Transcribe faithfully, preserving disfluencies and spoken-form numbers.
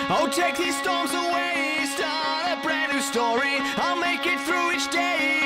Oh, take these storms away, start a brand new story. I'll make it through each day.